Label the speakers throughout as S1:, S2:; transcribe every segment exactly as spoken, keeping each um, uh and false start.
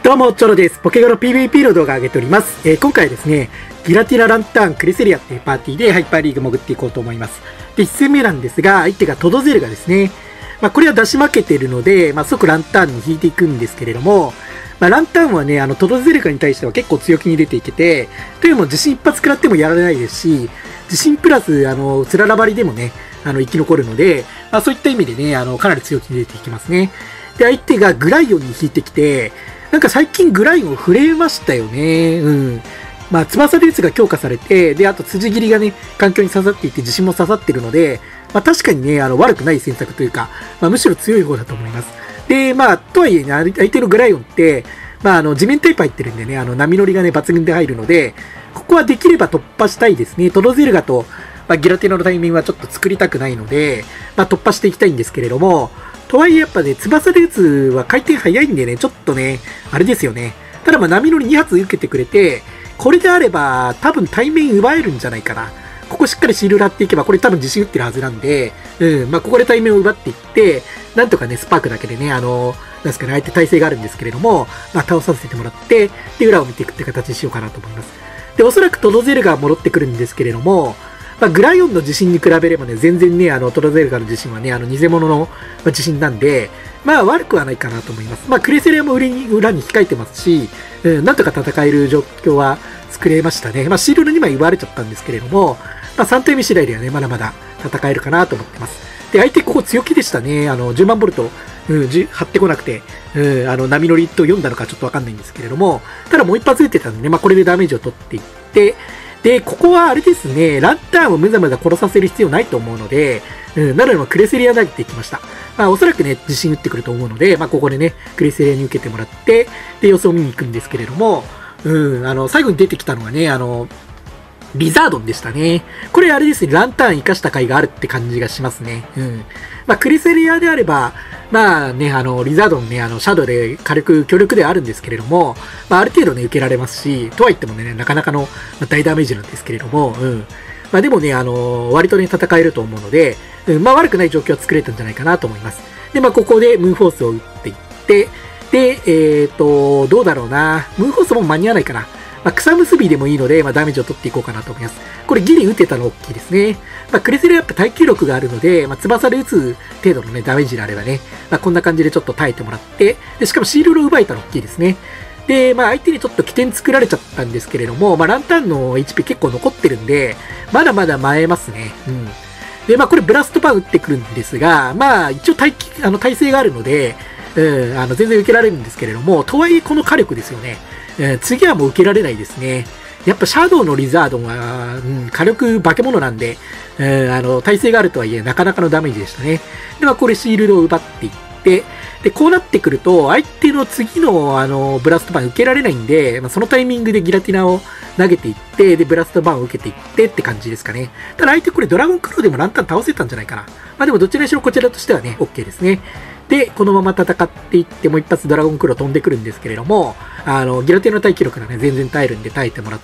S1: どうも、チョロです。ポケゴロ ピーブイピー の動画を上げております。えー、今回はですね、ギラティナランターンクレセリアっていうパーティーでハイパーリーグ潜っていこうと思います。で、いち戦目なんですが、相手がトドゼルガですね。まあ、これは出し負けているので、まあ、即ランターンに引いていくんですけれども、まあ、ランターンはね、あの、トドゼルガに対しては結構強気に出ていけて、というのも地震一発食らってもやられないですし、地震プラス、あの、つららばりでもね、あの、生き残るので、まあ、そういった意味でね、あの、かなり強気に出ていきますね。で、相手がグライオンに引いてきて、なんか最近グライオン触れましたよね。うん。まあ、翼列が強化されて、で、あと辻切りがね、環境に刺さっていて、自信も刺さってるので、まあ確かにね、あの、悪くない選択というか、まあむしろ強い方だと思います。で、まあ、とはいえね、相手のグライオンって、まあ、あの、地面タイプ入ってるんでね、あの、波乗りがね、抜群で入るので、ここはできれば突破したいですね。トロゼルガと、まあ、ギラティナのタイミングはちょっと作りたくないので、まあ、突破していきたいんですけれども、とはいえやっぱね、翼で打つは回転早いんでね、ちょっとね、あれですよね。ただまあ波乗りに発受けてくれて、これであれば多分対面奪えるんじゃないかな。ここしっかりシールラっていけば、これ多分自信打ってるはずなんで、うん、まあここで対面を奪っていって、なんとかね、スパークだけでね、あの、なんですかね、相手耐性があるんですけれども、まあ倒させてもらって、で、裏を見ていくって形にしようかなと思います。で、おそらくトドゼルが戻ってくるんですけれども、まあ、グライオンの地震に比べればね、全然ね、あの、トロゼルガの地震はね、あの、偽物の地震なんで、まあ、悪くはないかなと思います。まあ、クレセリアも裏に、裏に控えてますし、うん、なんとか戦える状況は作れましたね。まあ、シールドにまい奪われちゃったんですけれども、まあ、さん体目次第ではね、まだまだ戦えるかなと思ってます。で、相手ここ強気でしたね。あの、じゅうまんボルト、うん、張ってこなくて、うん、あの、波乗りと読んだのかちょっとわかんないんですけれども、ただもう一発撃ってたんでね、まあ、これでダメージを取っていって、で、ここはあれですね、ランターンをむざむざ殺させる必要ないと思うので、うん、なので、クレセリア投げていきました。まあ、おそらくね、自信打ってくると思うので、まあ、ここでね、クレセリアに受けてもらって、で、様子を見に行くんですけれども、うん、あの、最後に出てきたのがね、あの、リザードンでしたね。これあれですね、ランターン活かした甲斐があるって感じがしますね。うん。まあ、クレセリアであれば、まあね、あの、リザードンね、あの、シャドウで火力、強力ではあるんですけれども、まあ、ある程度ね、受けられますし、とは言ってもね、なかなかの大ダメージなんですけれども、うん。まあ、でもね、あの、割とね、戦えると思うので、うん、まあ、悪くない状況は作れたんじゃないかなと思います。で、まあ、ここでムーンフォースを打っていって、で、えっと、どうだろうな。ムーンフォースも間に合わないかな。まあ、草結びでもいいので、まあ、ダメージを取っていこうかなと思います。これギリ打てたの大きいですね。まあ、クレセリアやっぱ耐久力があるので、まあ、翼で打つ程度のね、ダメージであればね、まあ、こんな感じでちょっと耐えてもらって、で、しかもシールドを奪えたの大きいですね。で、まあ、相手にちょっと起点作られちゃったんですけれども、まあ、ランタンの エイチピー 結構残ってるんで、まだまだ前ますね。うん。で、まあ、これブラストバン打ってくるんですが、まあ、一応耐、あの、耐性があるので、うん、あの、全然受けられるんですけれども、とはいえこの火力ですよね。うん、次はもう受けられないですね。やっぱシャドウのリザードが、うん、火力化け物なんで、うん、あの、耐性があるとはいえ、なかなかのダメージでしたね。で、まあ、これシールドを奪っていって、で、こうなってくると、相手の次の、あの、ブラストバン受けられないんで、まあ、そのタイミングでギラティナを投げていって、で、ブラストバンを受けていってって感じですかね。ただ相手これドラゴンクローでもランタン倒せたんじゃないかな。まあ、でもどちらにしろこちらとしてはね、OK ですね。で、このまま戦っていって、もう一発ドラゴンクロー飛んでくるんですけれども、あの、ギラティナの耐久力がね、全然耐えるんで耐えてもらって、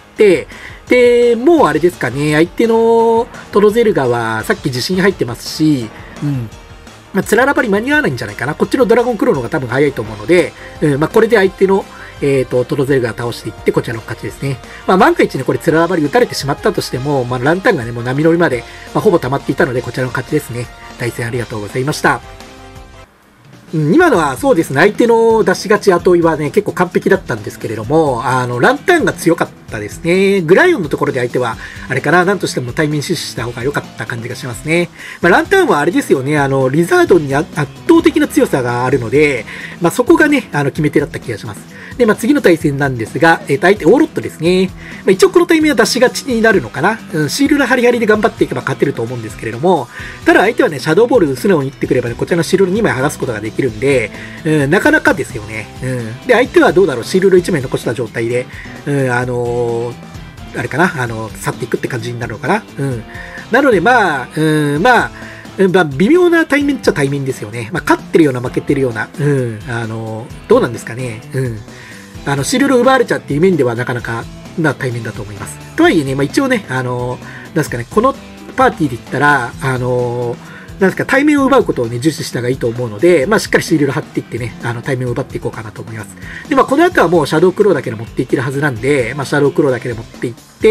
S1: で、もうあれですかね、相手のトロゼルガはさっき自信入ってますし、うん。まあ、つららばり間に合わないんじゃないかな。こっちのドラゴンクローの方が多分早いと思うので、うん、まあ、これで相手の、えっと、トロゼルガを倒していって、こちらの勝ちですね。まあ、万が一ね、これつららばり打たれてしまったとしても、まあ、ランタンがね、もう波乗りまで、まあ、ほぼ溜まっていたので、こちらの勝ちですね。対戦ありがとうございました。うん、今のはそうですね、相手の出し勝ち後追いはね、結構完璧だったんですけれども、あの、ランタンが強かったですね。グライオンのところで相手は、あれかな、なんとしても対面死守した方が良かった感じがしますね。まあ、ランタンはあれですよね、あの、リザードンに圧倒的な強さがあるので、まあ、そこがね、あの、決め手だった気がします。で、まあ、次の対戦なんですが、えっと、相手、オーロットですね。まあ、一応この対面は出し勝ちになるのかな。うん、シールドハリハリで頑張っていけば勝てると思うんですけれども、ただ相手はね、シャドーボール素直に打ってくればね、こちらのシールドにまい剥がすことができるんで、うん、なかなかですよね。うん。で、相手はどうだろう、シールドいちまい残した状態で、うん、あのー、あれかな、あの、去っていくって感じになるのかな。うん。なので、まあ、うん、まあ、まあ、微妙な対面っちゃ対面ですよね。まあ、勝ってるような負けてるような、うん、あの、どうなんですかね。うん。あの、シールド奪われちゃっていう面ではなかなかな対面だと思います。とはいえね、まあ一応ね、あの、なんですかね、このパーティーで言ったら、あの、 なんですか、対面を奪うことをね、重視した方がいいと思うので、まあ、しっかりシールド貼っていってね、あの、対面を奪っていこうかなと思います。で、まあ、この後はもうシャドウクローだけで持っていけるはずなんで、まあ、シャドウクローだけで持っていって、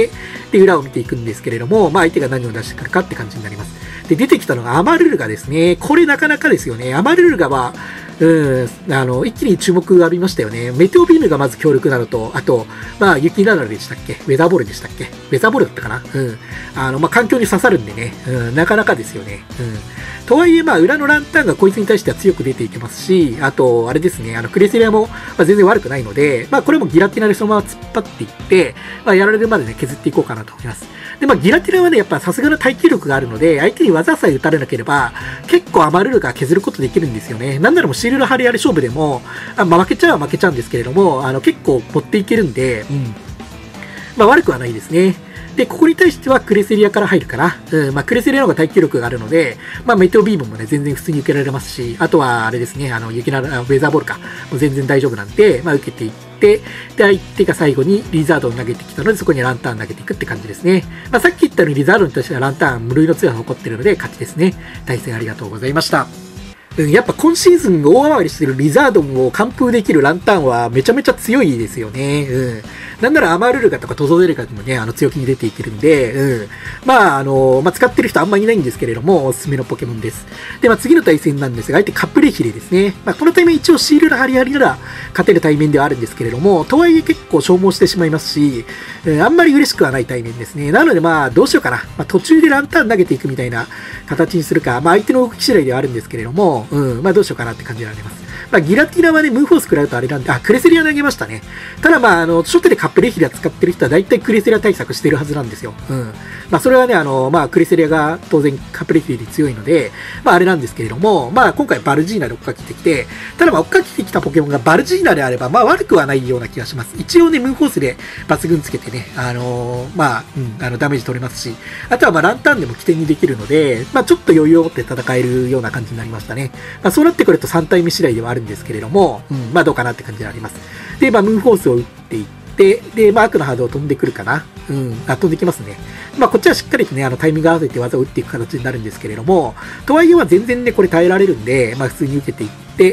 S1: で、裏を見ていくんですけれども、まあ、相手が何を出してくるかって感じになります。で、出てきたのがアマルルガですね。これなかなかですよね。アマルルガは、うん、あの、一気に注目が浴びましたよね。メテオビームがまず強力なのと、あと、まあ、雪なだれでしたっけ？ウェザーボールでしたっけ？ウェザーボールだったかな？うん。あの、まあ、環境に刺さるんでね、うん、なかなかですよね。うん。とはいえ、まあ、裏のランタンがこいつに対しては強く出ていけますし、あと、あれですね、あの、クレセリアも、まあ、全然悪くないので、まあ、これもギラティナでそのまま突っ張っていって、まあ、やられるまでね、削っていこうかなと思います。で、まあ、ギラティナはね、やっぱさすがの耐久力があるので、相手に技さえ打たれなければ、結構アマルルが削ることできるんですよね。なんならもうシールド張りあれ勝負でも、あまあ、負けちゃうは負けちゃうんですけれども、あの、結構持っていけるんで、うん。まあ、悪くはないですね。で、ここに対してはクレセリアから入るかな。うん、まあ、クレセリアの方が耐久力があるので、まあ、メテオビームもね、全然普通に受けられますし、あとは、あれですね、あの、雪な、ウェザーボールか。もう全然大丈夫なんで、まあ、受けていって、で、相手が最後にリザードを投げてきたので、そこにランタン投げていくって感じですね。まあ、さっき言ったようにリザードに対してはランタン無類の強さを誇っているので、勝ちですね。対戦ありがとうございました。うん、やっぱ今シーズン大回りしてるリザードンを完封できるランタンはめちゃめちゃ強いですよね。うん。なんならアマルルガとかトゾゼルガでもね、あの強気に出ていけるんで、うん。まあ、あの、まあ、使ってる人あんまりいないんですけれども、おすすめのポケモンです。で、まあ、次の対戦なんですが、相手カプレヒレですね。まあ、この対面一応シールドハリハリなら勝てる対面ではあるんですけれども、とはいえ結構消耗してしまいますし、うん、あんまり嬉しくはない対面ですね。なのでまあ、どうしようかな。まあ、途中でランタン投げていくみたいな形にするか、まあ、相手の動き次第ではあるんですけれども、うん、まあ、どうしようかなって感じになります。まあ、ギラティナはね、ムーフォース食らうとあれなんで、あ、クレセリア投げましたね。ただまあ、あの、初手でカップレヒラ使ってる人は大体クレセリア対策してるはずなんですよ。うん。まあ、それはね、あの、まあ、クレセリアが当然カップレヒラで強いので、まあ、あれなんですけれども、まあ、今回バルジーナで追っかけてきて、ただまあ、追っかけてきたポケモンがバルジーナであれば、まあ、悪くはないような気がします。一応ね、ムーフォースで抜群つけてね、あのー、まあ、うん、あの、ダメージ取れますし、あとはまあ、ランタンでも起点にできるので、まあ、ちょっと余裕を持って戦えるような感じになりましたね。まあ、そうなってくるとさん体目次第ではあるんですけれども、うん、まあどうかなって感じになります。で、まあムーンフォースを打っていって、で、マークのハードを飛んでくるかな。うん、あ、飛んできますね。まあこっちはしっかりとね、あのタイミング合わせて技を打っていく形になるんですけれども、とはいえは全然ね、これ耐えられるんで、まあ普通に受けていって、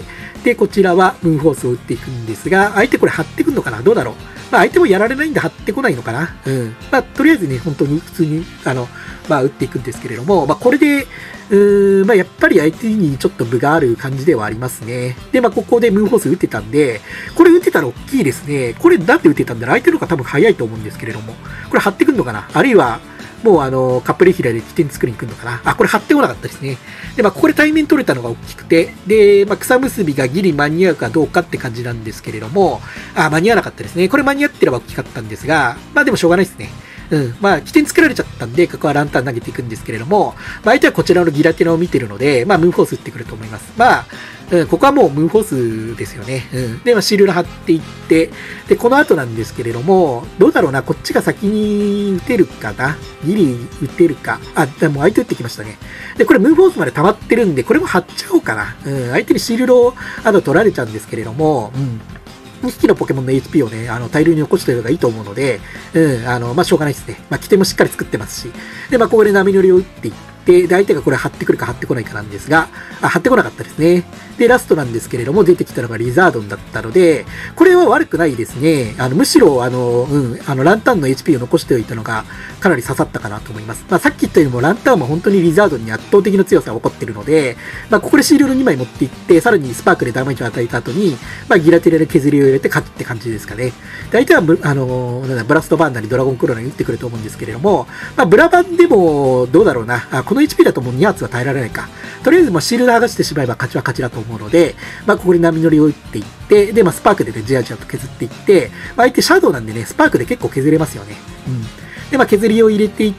S1: で、こちらはムーンフォースを打っていくんですが、相手これ張ってくんのかな？どうだろう？まあ相手もやられないんで張ってこないのかな？うん。まあとりあえずね、本当に普通に、あの、まあ打っていくんですけれども、まあこれで、うーん、まあやっぱり相手にちょっと分がある感じではありますね。で、まあここでムーンフォース打ってたんで、これ打ってたら大きいですね。これなんで打ってたんだろう？相手の方が多分早いと思うんですけれども、これ張ってくんのかな？あるいは、もうあの、カップレヒラで起点作りに来るのかな。あ、これ張ってこなかったですね。で、まあ、ここで対面取れたのが大きくて、で、まあ、草結びがギリ間に合うかどうかって感じなんですけれども、あ、間に合わなかったですね。これ間に合ってれば大きかったんですが、まあでもしょうがないですね。うん。まあ、起点作られちゃったんで、ここはランタン投げていくんですけれども、まあ、相手はこちらのギラティナを見てるので、まあ、ムーンフォース打ってくると思います。まあ、うん、ここはもうムーンフォースですよね。うん。で、まあ、シールド貼っていって、で、この後なんですけれども、どうだろうな、こっちが先に打てるかな？ギリ打てるか。あ、でも相手打ってきましたね。で、これムーンフォースまで溜まってるんで、これも貼っちゃおうかな。うん、相手にシールドをあと取られちゃうんですけれども、うん。にひきのポケモンの エイチピー をね、あの、大量に起こしておいた方がいいと思うので、うん、あの、まあ、しょうがないですね。まあ、起点もしっかり作ってますし。で、まあ、ここで波乗りを打っていって、で、相手がこれ張ってくるか張ってこないかなんですが、あ、張ってこなかったですね。で、ラストなんですけれども、出てきたのがリザードンだったので、これは悪くないですね。あの、むしろ、あの、うん、あの、ランタンの エイチピー を残しておいたのが、かなり刺さったかなと思います。まあ、さっき言ったようにも、ランタンは本当にリザードンに圧倒的な強さが起こっているので、まあ、ここでシールドにまい持っていって、さらにスパークでダメージを与えた後に、まあ、ギラティラで削りを入れて勝つって感じですかね。で、相手はブ、あの、なんだ、ブラストバーンなりドラゴンクローナーに打ってくると思うんですけれども、まあ、ブラバンでも、どうだろうな。あ、この エイチピー だともうに発は耐えられないか。とりあえず、まあ、シールド剥がしてしまえば勝ちは勝ちだと思うので、まあ、ここに波乗りを打っていって、で、まあ、スパークでね、じわじわと削っていって、まあ、相手シャドウなんでね、スパークで結構削れますよね。うん。で、まあ、削りを入れていって、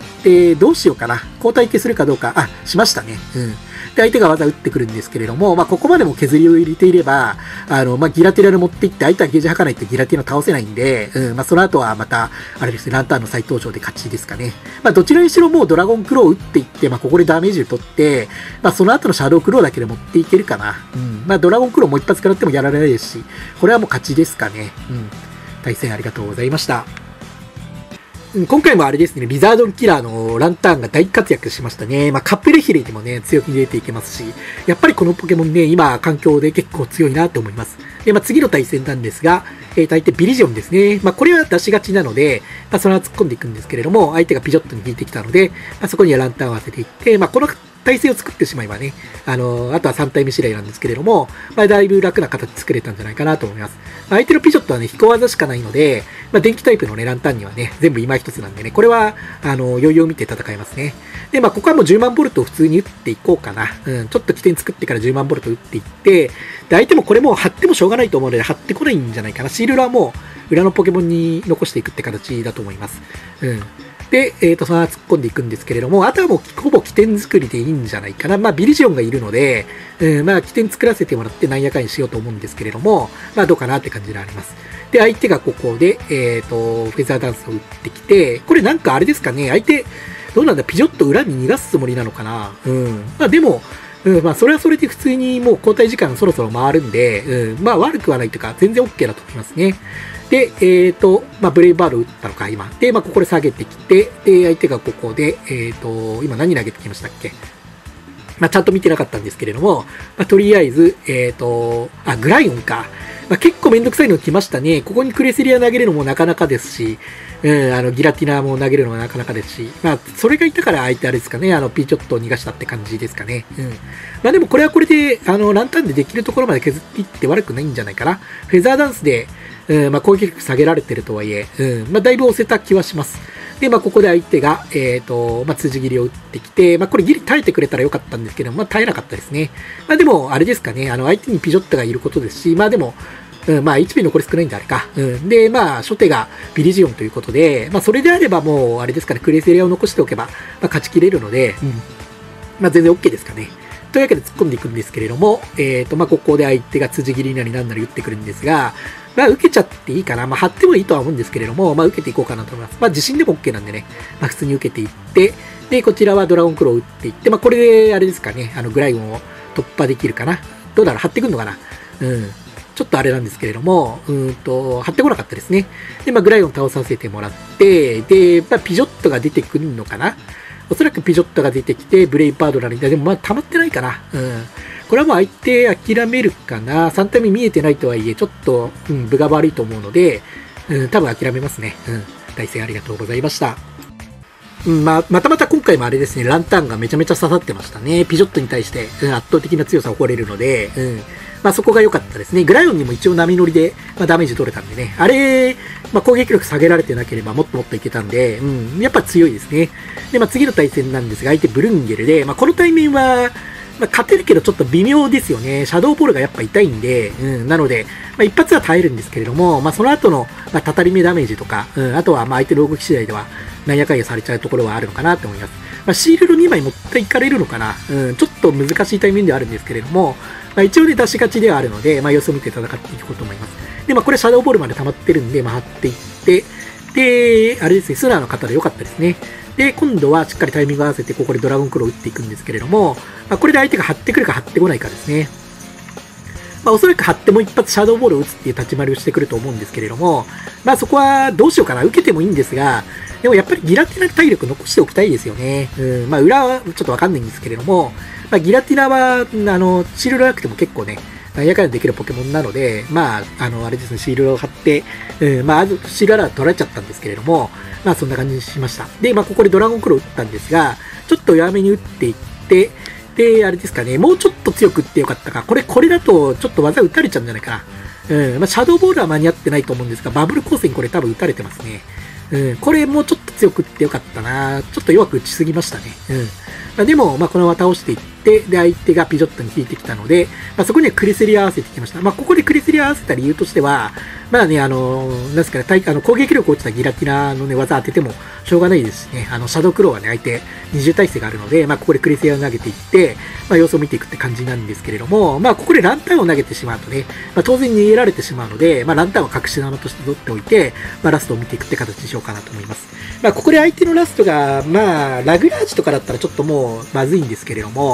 S1: どうしようかな。交代系するかどうか。あ、しましたね。うん。で、相手が技打ってくるんですけれども、まあ、ここまでも削りを入れていれば、あの、まあ、ギラティラで持っていって、相手はゲージ吐かないとギラティラ倒せないんで、うん、まあ、その後はまた、あれですね、ランタンの再登場で勝ちですかね。まあ、どちらにしろもうドラゴンクローを打っていって、まあ、ここでダメージを取って、まあ、その後のシャドウクローだけで持っていけるかな。うん。まあ、ドラゴンクローもう一発食らってもやられないですし、これはもう勝ちですかね。うん。対戦ありがとうございました。 今回もあれですね、リザードンキラーのランタンが大活躍しましたね。まあ、カップレヒレにもね、強気に出ていけますし、やっぱりこのポケモンね、今、環境で結構強いなと思います。で、まあ、次の対戦なんですが、えー、相手ビリジョンですね。まあ、これは出しがちなので、まあ、そのまま突っ込んでいくんですけれども、相手がピジョットに引いてきたので、まあ、そこにはランタンを合わせていって、まあ、この体勢を作ってしまえばね、あのー、あとはさん体目次第なんですけれども、まあ、だいぶ楽な形作れたんじゃないかなと思います。まあ、相手のピジョットはね、飛行技しかないので、まあ、電気タイプのね、ランタンにはね、全部今一つなんでね、これは、あのー、余裕を見て戦えますね。で、まあ、ここはもうじゅうまんボルトを普通に打っていこうかな。うん、ちょっと起点作ってからじゅうまんボルト打っていって、で、相手もこれもう張ってもしょうがないと思うので、張ってこないんじゃないかな。シールラはもう、裏のポケモンに残していくって形だと思います。うん。で、えっと、そのまま突っ込んでいくんですけれども、あとはもうほぼ起点作りでいいんじゃないかな。まあ、ビリジオンがいるので、うん、まあ、起点作らせてもらってなんやかんやしようと思うんですけれども、まあ、どうかなって感じであります。で、相手がここで、えっと、フェザーダンスを打ってきて、これなんかあれですかね、相手、どうなんだ、ピジョット裏に逃がすつもりなのかな。うん。まあ、でも、うん、まあ、それはそれで普通にもう交代時間そろそろ回るんで、うん、まあ、悪くはないというか、全然 OK だと思いますね。で、えっと、まあ、ブレイブバール打ったのか、今。で、まあ、ここで下げてきて、で、相手がここで、えっと、今何投げてきましたっけ？まあ、ちゃんと見てなかったんですけれども、まあ、とりあえず、えっと、あ、グライオンか。まあ、結構めんどくさいの来ましたね。ここにクレセリア投げるのもなかなかですし、うん、あの、ギラティナも投げるのもなかなかですし、まあ、それがいたから相手あれですかね、あの、ピーチョットを逃がしたって感じですかね。うん。まあでもこれはこれで、あの、ランタンでできるところまで削っていって悪くないんじゃないかな。フェザーダンスで、うん、まあ攻撃力下げられてるとはいえ、うん、まあだいぶ押せた気はします。で、まあここで相手が、えっと、まあ辻切りを打ってきて、まあこれギリ耐えてくれたらよかったんですけど、まあ耐えなかったですね。まあでも、あれですかね、あの、相手にピジョットがいることですし、まあでも、うん、まあ エイチピー 残り少ないんであれか。うん。で、まあ、初手がビリジオンということで、まあそれであればもう、あれですかね、クレセリアを残しておけば、まあ勝ち切れるので、うん。まあ全然 OK ですかね。というわけで突っ込んでいくんですけれども、えっと、まあここで相手が辻切りなりなんなり打ってくるんですが、まあ受けちゃっていいかな。まあ張ってもいいとは思うんですけれども、まあ受けていこうかなと思います。まあ自信でも OK なんでね、まあ普通に受けていって、で、こちらはドラゴンクローを打っていって、まあこれで、あれですかね、あのグライオンを突破できるかな。どうだろう、張ってくんのかな。うん。ちょっとあれなんですけれども、うーんと、張ってこなかったですね。で、まあ、グライオン倒させてもらって、で、まあ、ピジョットが出てくるのかな。おそらくピジョットが出てきて、ブレイパードなりで、でもまあ、溜まってないかな。うん。これはもう相手諦めるかな。さん体目見えてないとはいえ、ちょっと、うん、分が悪いと思うので、うん、多分諦めますね。うん。対戦ありがとうございました。うん、まあ、またまた今回もあれですね、ランタンがめちゃめちゃ刺さってましたね。ピジョットに対して、うん、圧倒的な強さを誇れるので、うん。まあそこが良かったですね。グライオンにも一応波乗りで、まあ、ダメージ取れたんでね。あれ、まあ攻撃力下げられてなければもっともっといけたんで、うん、やっぱ強いですね。で、まあ次の対戦なんですが、相手ブルンゲルで、まあこの対面は、まあ勝てるけどちょっと微妙ですよね。シャドウボールがやっぱ痛いんで、うん、なので、まあ一発は耐えるんですけれども、まあその後の、まあたたり目ダメージとか、うん、あとはまあ相手の動き次第では、なんやかんやされちゃうところはあるのかなと思います。まあシールドにまい持っていかれるのかな。うん、ちょっと難しい対面ではあるんですけれども、まあ、一応ね、出しがちではあるので、まあ、様子を見て戦っていこうと思います。で、まあ、これ、シャドウボールまで溜まってるんで、まあ、張っていって、で、あれですね、スラーの方で良かったですね。で、今度はしっかりタイミング合わせて、ここでドラゴンクローを打っていくんですけれども、まあ、これで相手が張ってくるか張ってこないかですね。まあ、おそらく張っても一発シャドウボールを打つっていう立ち回りをしてくると思うんですけれども、まあ、そこはどうしようかな。受けてもいいんですが、でもやっぱりギラティナ体力残しておきたいですよね。うん、まあ、裏はちょっとわかんないんですけれども、まあ、ギラティナは、あの、シールドなくても結構ね、なんやかんやできるポケモンなので、まあ、あの、あれですね、シールドを貼って、うん、まあ、シールドは取られちゃったんですけれども、まあ、そんな感じにしました。で、まあ、ここでドラゴンクロー打ったんですが、ちょっと弱めに打っていって、で、あれですかね、もうちょっと強く打ってよかったか。これ、これだと、ちょっと技打たれちゃうんじゃないかな。うん、まあ、シャドウボールは間に合ってないと思うんですが、バブル光線これ多分打たれてますね。うん、これもうちょっと強く打ってよかったな。ちょっと弱く打ちすぎましたね。うん。まあ、でも、まあ、このまま倒していって、で、相手がピジョットに引いてきたので、まあ、そこにはクレセリア合わせてきました。まあ、ここでクレセリア合わせた理由としては、まあね、あの、なんですかね、対あの攻撃力落ちたギラティナのね、技当ててもしょうがないですしね、あの、シャドウクローはね、相手にじゅう耐性があるので、まあ、ここでクレセリアを投げていって、まあ、様子を見ていくって感じなんですけれども、まあ、ここでランタンを投げてしまうとね、まあ、当然逃げられてしまうので、まあ、ランタンを隠し玉として取っておいて、まあ、ラストを見ていくって形にしようかなと思います。まあ、ここで相手のラストが、まあ、ラグラージとかだったらちょっともうまずいんですけれども、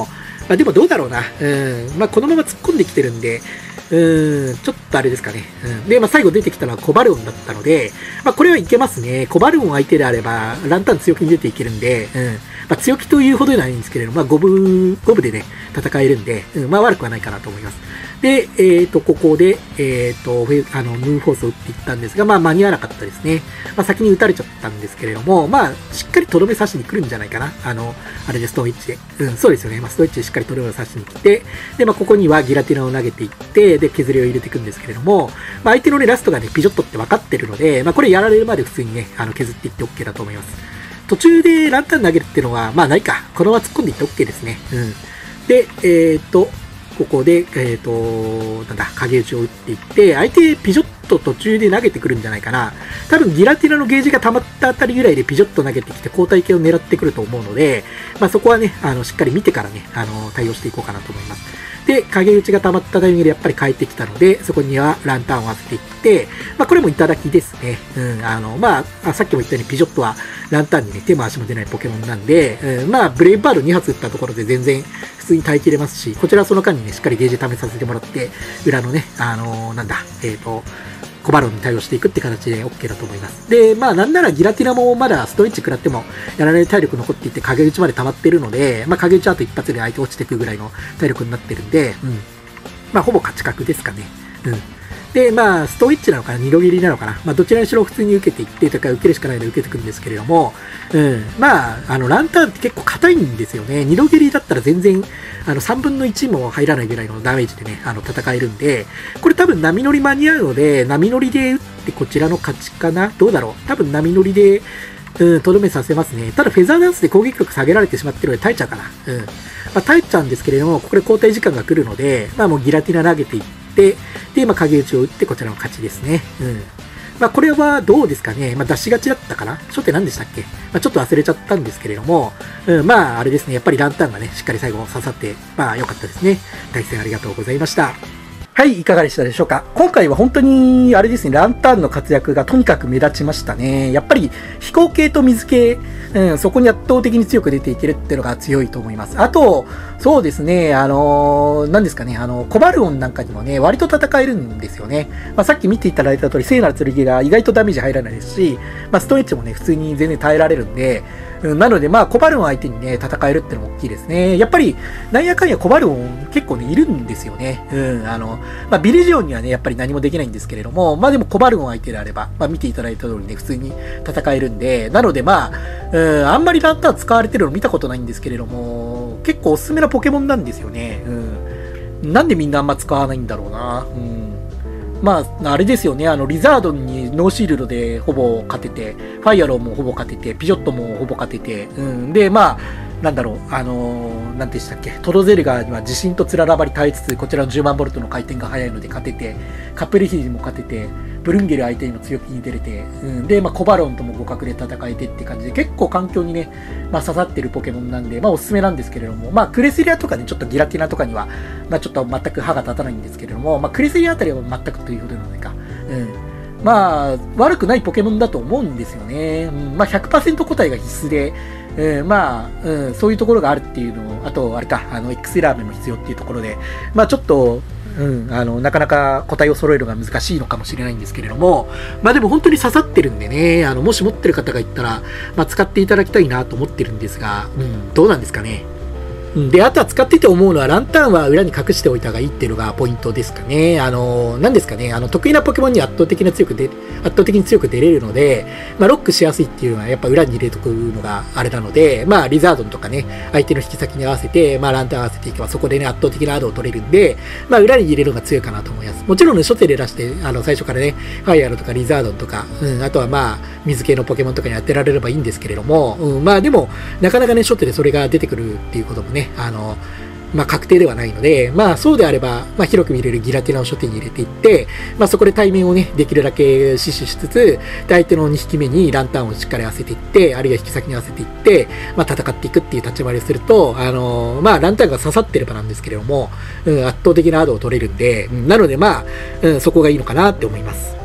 S1: まあでもどうだろうな。うん。まあこのまま突っ込んできてるんで、うん、ちょっとあれですかね。うん。で、まあ最後出てきたのはコバルオンだったので、まあこれはいけますね。コバルオン相手であれば、ランタン強気に出ていけるんで、うん。まあ強気というほどではないんですけれども、まあ五分、五分でね、戦えるんで、うん、まあ悪くはないかなと思います。で、えっと、ここで、えっと、あの、ムーンフォースを打っていったんですが、まあ間に合わなかったですね。まあ先に打たれちゃったんですけれども、まあしっかりとどめ刺しに来るんじゃないかな。あの、あれでストーンイッチで。うん、そうですよね。まあストーンイッチでしっかりとどめを刺しに来て、で、まあここにはギラティナを投げていって、で、削りを入れていくんですけれども、まあ相手のね、ラストがね、ピジョットって分かってるので、まあこれやられるまで普通にね、あの、削っていって OK だと思います。途中でランタン投げるっていうのは、まあないか。このまま突っ込んでいって OK ですね。うん。で、えっと、ここで、えっと、なんだ、影打ちを打っていって、相手ピジョット途中で投げてくるんじゃないかな。多分ギラティナのゲージが溜まったあたりぐらいでピジョット投げてきて交代系を狙ってくると思うので、まあそこはね、あの、しっかり見てからね、あの、対応していこうかなと思います。で、影打ちが溜まったタイミングでやっぱり帰ってきたので、そこにはランタンを当てていって、まあこれもいただきですね。うん、あの、まあ、さっきも言ったようにピジョットはランタンにね、手も足も出ないポケモンなんで、うん、まあ、ブレイブバードに発打ったところで全然普通に耐えきれますし、こちらはその間にね、しっかりゲージ試させてもらって、裏のね、あのー、なんだ、えっと、コバロンに対応していくって形で OK だと思います。で、まあなんならギラティナもまだストイッチ食らってもやられる体力残っていて影打ちまで溜まってるので、まあ影打ちあと一発で相手落ちていくぐらいの体力になってるんで、うん。まあほぼ勝ち確ですかね。うん。で、まあ、ストイッチなのかな、二度切りなのかな。まあ、どちらにしろ普通に受けていって、というか、受けるしかないので受けていくんですけれども、うん。まあ、あの、ランタンって結構硬いんですよね。二度切りだったら全然、あの、三分の一も入らないぐらいのダメージでね、あの、戦えるんで、これ多分波乗り間に合うので、波乗りで打ってこちらの勝ちかな。どうだろう。多分波乗りで、うん、とどめさせますね。ただ、フェザーダンスで攻撃力下げられてしまってるので耐えちゃうかな。うん。まあ、耐えちゃうんですけれども、ここで交代時間が来るので、まあもうギラティナ投げていって、で、まあ、影打ちを打ってこちらの勝ちですね。うん。まあ、これはどうですかね。まあ、出しがちだったかな。初手何でしたっけ。まあ、ちょっと忘れちゃったんですけれども、うん、まあ、あれですね。やっぱりランタンがね、しっかり最後刺さって、まあ、良かったですね。対戦ありがとうございました。はい、いかがでしたでしょうか。今回は本当に、あれですね、ランタンの活躍がとにかく目立ちましたね。やっぱり、飛行系と水系、うん、そこに圧倒的に強く出ていけるっていうのが強いと思います。あと、そうですね、あのー、何ですかね、あの、コバルオンなんかにもね、割と戦えるんですよね。まあ、さっき見ていただいた通り、聖なる剣が意外とダメージ入らないですし、まあ、ストレッチもね、普通に全然耐えられるんで、うん、なので、まあ、コバルオン相手にね、戦えるってのも大きいですね。やっぱり、なんやかんやコバルオン結構ね、いるんですよね。うん、あの、まあ、ビレジオンにはね、やっぱり何もできないんですけれども、まあでもコバルオン相手であれば、まあ見ていただいた通りね、普通に戦えるんで、なのでまあ、うん、あんまりランタン使われてるの見たことないんですけれども、結構おすすめなポケモンなんですよね。うん。なんでみんなあんま使わないんだろうな。うん。まあ、あれですよね、あの、リザードンにノーシールドでほぼ勝てて、ファイアローもほぼ勝てて、ピジョットもほぼ勝てて、うん。で、まあ、なんだろう、あのー、なんでしたっけ、トロゼルガーには自信とつららばり耐えつつ、こちらのじゅうまんボルトの回転が速いので勝てて、カプリヒジも勝てて、ブルンゲル相手にも強気に出れて、うん、で、まあ、コバロンとも互角で戦えてって感じで、結構環境にね、まあ、刺さってるポケモンなんで、まあ、おすすめなんですけれども、まあ、クレセリアとかね、ちょっとギラティナとかには、まあ、ちょっと全く歯が立たないんですけれども、まあ、クレセリアあたりは全くというほどなのか、うん。まあ、悪くないポケモンだと思うんですよね。うん、まあ、ひゃくパーセント 個体が必須で、うん、まあ、うん、そういうところがあるっていうのを、あと、あれか、あの、X ラーメンも必要っていうところで、まあ、ちょっと、うん、あの、なかなか個体を揃えるのが難しいのかもしれないんですけれども、まあでも本当に刺さってるんでね、あの、もし持ってる方がいたら、まあ、使っていただきたいなと思ってるんですが、うん、どうなんですかね。で、あとは使ってて思うのは、ランタンは裏に隠しておいた方がいいっていうのがポイントですかね。あの、何ですかね。あの、得意なポケモンに圧倒的な強くで、圧倒的に強く出れるので、まあ、ロックしやすいっていうのは、やっぱ裏に入れとくのがあれなので、まあ、リザードンとかね、相手の引き先に合わせて、まあ、ランタン合わせていけば、そこでね、圧倒的なアドを取れるんで、まあ、裏に入れるのが強いかなと思います。もちろんね、初手で出して、あの、最初からね、ファイアロとかリザードンとか、うん、あとはまあ、水系のポケモンとかに当てられればいいんですけれども、うん、まあ、でも、なかなかね、初手でそれが出てくるっていうこともね、あの、まあ確定ではないので、まあそうであれば、まあ広く見れるギラティナを初手に入れていって、まあそこで対面をね、できるだけ死守しつつ、で相手のに匹目にランタンをしっかり合わせていって、あるいは引き先に合わせていって、まあ戦っていくっていう立ち回りをすると、あのー、まあランタンが刺さってればなんですけれども、うん、圧倒的なアドを取れるんで、うん、なのでまあ、うん、そこがいいのかなって思います。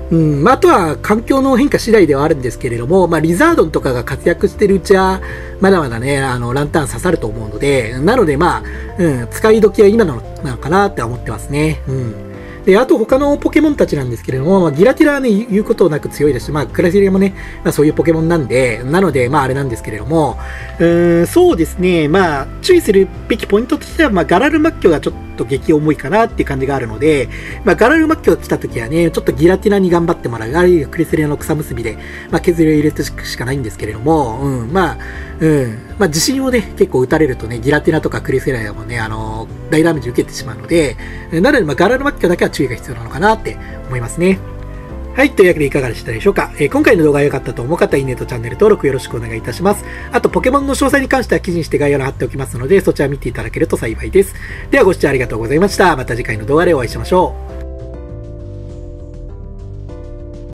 S1: うん、まあ、あとは環境の変化次第ではあるんですけれども、まあ、リザードンとかが活躍してるうちは、まだまだね、あの、ランタン刺さると思うので、なのでまあ、うん、使い時は今なのなのかなって思ってますね。うん。で、あと他のポケモンたちなんですけれども、まあ、ギラティラはね、言うことなく強いですし、まあ、クラセリアもね、まあ、そういうポケモンなんで、なので、まあ、あれなんですけれども、うーん、そうですね、まあ、注意するべきポイントとしては、まあ、ガラルマッキョがちょっと激重いかなっていう感じがあるので、まあ、ガラルマッキョが来た時はね、ちょっとギラティラに頑張ってもらう、あるいはクレセリアの草結びで、まあ、削りを入れてしかないんですけれども、うん、まあ、うん、まあ、地震をね、結構打たれるとね、ギラティラとかクレセリアもね、あの、大ダメージ受けてしまうので、なので、まあ、ガラルマッキョだけは注意が必要なのかなって思いますね。はい。というわけでいかがでしたでしょうか。えー、今回の動画が良かったと思う方は、いいねとチャンネル登録よろしくお願いいたします。あと、ポケモンの詳細に関しては記事にして概要欄貼っておきますので、そちら見ていただけると幸いです。では、ご視聴ありがとうございました。また次回の動画でお会いしましょう。